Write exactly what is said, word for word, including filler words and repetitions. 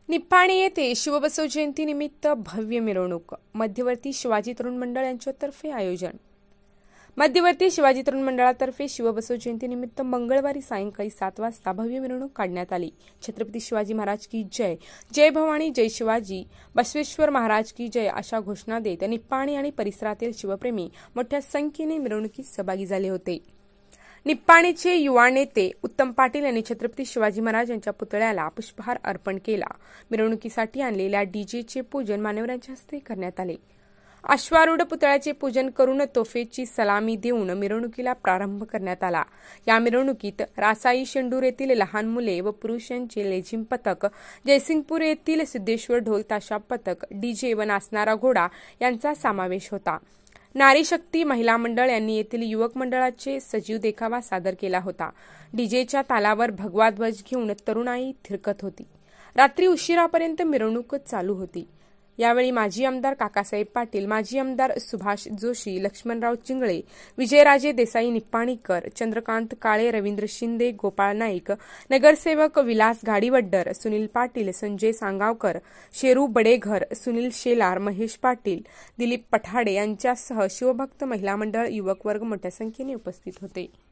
निप्पाणी येथे शिवबसव जयंतीनिमित्त भव्य मिरवणूक, मध्यवर्ती शिवाजी तरुण मंडळ यांच्यातर्फे आयोजन। मध्यवर्ती शिवाजी तरुण मंडळातर्फे शिवबसव जयंतीनिमित्त मंगळवारी सायंकाळी सात वाजता भव्य मिरवणूक काढण्यात आली। छत्रपती शिवाजी महाराज की जय, जय भवानी, जय शिवाजी, बसवेश्वर महाराज की जय अशा घोषणा देत निप्पाणी आणि परिसरातील शिवप्रेमी मोठ्या संख्येने मिरवणुकीत सहभागी झाले होते। निप्पाणीचे युवा नेते उत्तम पाटील यांनी छत्रपती शिवाजी महाराज यांच्या पुतळ्याला पुष्पहार अर्पण केला। मिरवणुकीसाठी आणलेल्या डीजेचे पूजन मान्यवरांच्या हस्ते करण्यात आले। अश्वारूढ पुतळ्याचे पूजन करून तोफेची सलामी देऊन मिरवणुकीला प्रारंभ करण्यात आला। या मिरवणुकीत रासाई शेंडूर येथील लहान मुले व पुरुष यांचे लेझिम पथक, जयसिंगपूर येथील सिद्धेश्वर ढोल ताशा पथक, डीजे व नाचणारा घोडा यांचा समावेश होता। नारी शक्ती महिला मंडळ यांनी येथील युवक मंडळाचे सजीव देखावा सादर केला होता। डीजेच्या तालावर भगवा ध्वज घेऊन तरुणाई थिरकत होती। रात्री उशिरापर्यंत मिरवणूक चालू होती। यावेळी माजी आमदार काकासाहेब पाटील, माजी आमदार सुभाष जोशी, लक्ष्मणराव चिंगळे, विजयराजे देसाई निप्पाणीकर, चंद्रकांत काळे, रवींद्र शिंदे, गोपाळ नाईक, नगरसेवक विलास गाडीवड्डर, सुनील पाटील, संजय सांगावकर, शेरू बडेघर, सुनील शेलार, महेश पाटील, दिलीप पठाडे यांच्यासह शिवभक्त महिला मंडळ, युवक वर्ग मोठ्या संख्येने उपस्थित होते।